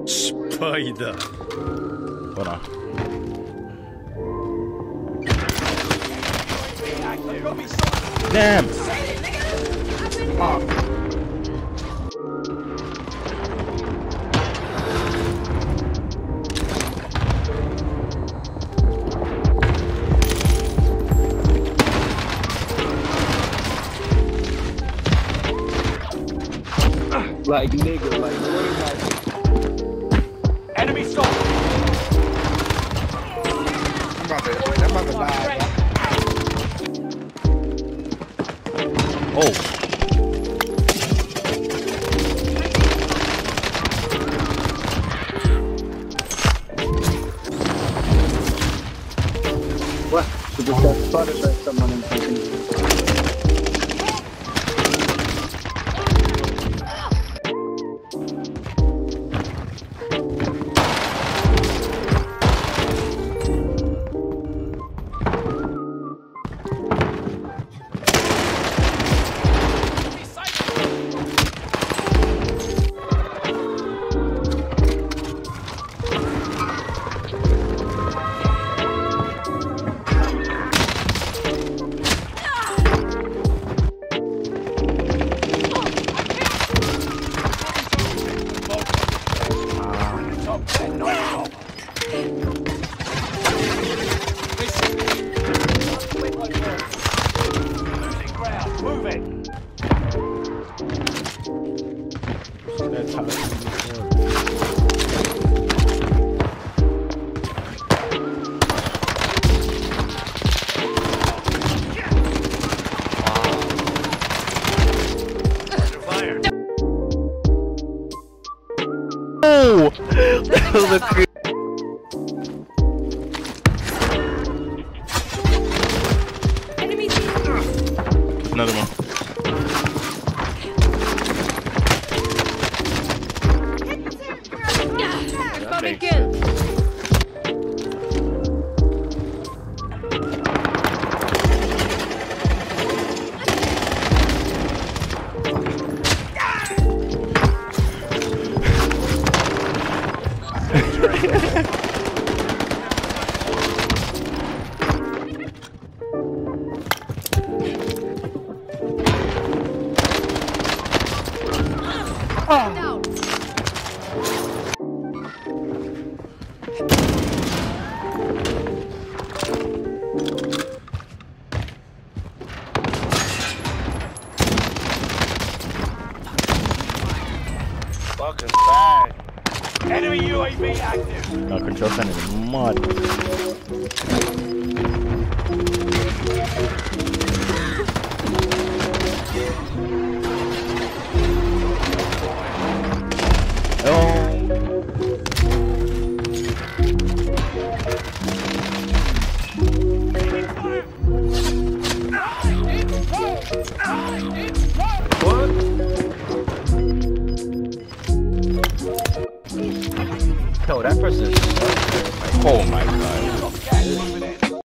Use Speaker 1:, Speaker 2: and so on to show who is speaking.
Speaker 1: Spider.
Speaker 2: Voilà. Damn.
Speaker 3: Like nigga, like
Speaker 4: Enemy stop.
Speaker 5: I'm about to die.
Speaker 2: Oh.
Speaker 3: what? So just got spotted by someone in something.
Speaker 2: Oh! That was a great. Another one.
Speaker 4: Fucking bang. Enemy UAV active.
Speaker 2: Control center is mud.